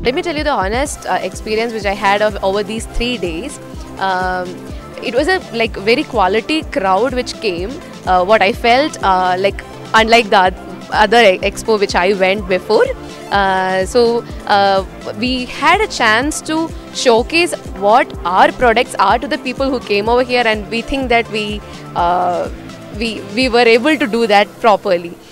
Let me tell you the honest experience which I had of over these 3 days. Um, it was a like very quality crowd which came. What I felt like unlike the other expo which I went before. We had a chance to showcase what our products are to the people who came over here, and we think that we were able to do that properly.